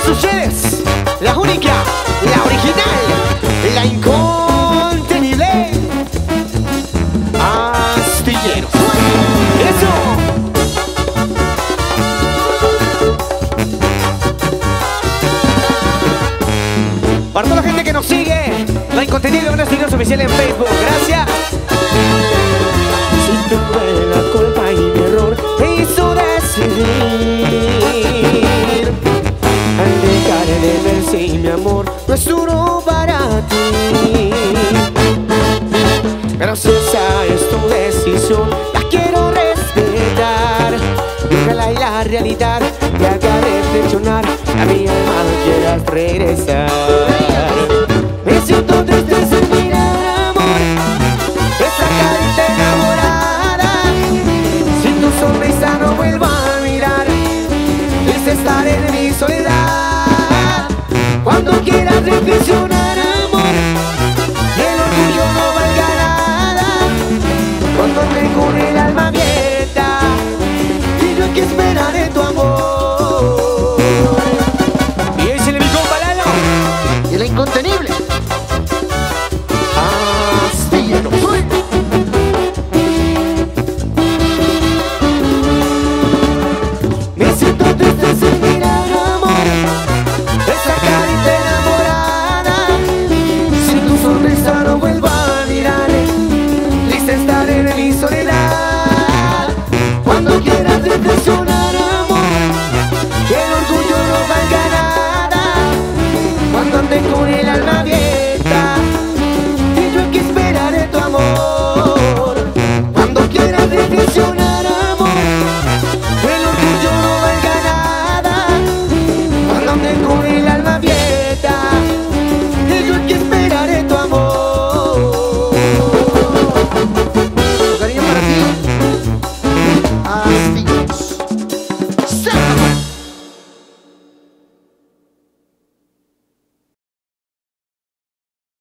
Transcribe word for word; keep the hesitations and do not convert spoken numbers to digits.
todos ustedes, la única, la original, la incontenible Astilleros. ¡Eso! Para toda la gente que nos sigue, la incontenible Astilleros oficial en Facebook. Gracias. Si tuve la culpa y mi error me hizo decidir al dejar de ver si mi amor no es duro para ti. Pero si esa es tu decisión, la quiero respetar. Y ojalá y la realidad te haga reflexionar, a mi alma quieras regresar. Me siento triste sin mirar amor, esa carita enamorada. Sin tu sonrisa no vuelvo a mirar, triste estar en mi soledad. Cuando quieras reflexionar amor, y el orgullo no valga nada. Cuando te con el alma abierta, y yo aquí esperaré tu amor. Y ese le mi compa Lalo, y la incontenible Astilleros. Me siento triste sin mirar amor, esa carita enamorada. Sin tu sonrisa no vuelvo a mirar, triste estar en mi soledad. Cuando quieras reflexionar amor, que el orgullo no valga nada. Cuando ande con el alma abierta, y yo aquí esperaré tu amor. Cuando quieras reflexionar amor, que el orgullo no valga nada. Cuando ande con el